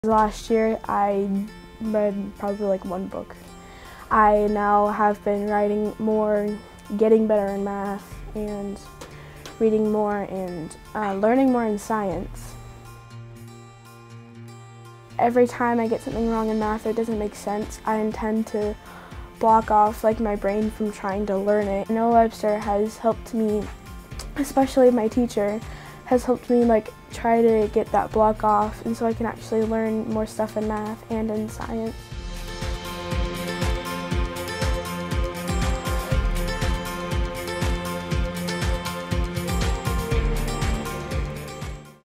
Last year I read probably like one book. I now have been writing more, getting better in math, and reading more and learning more in science. Every time I get something wrong in math or it doesn't make sense, I intend to block off my brain from trying to learn it. Noah Webster has helped me, especially my teacher, has helped me try to get that block off, and so I can actually learn more stuff in math and in science.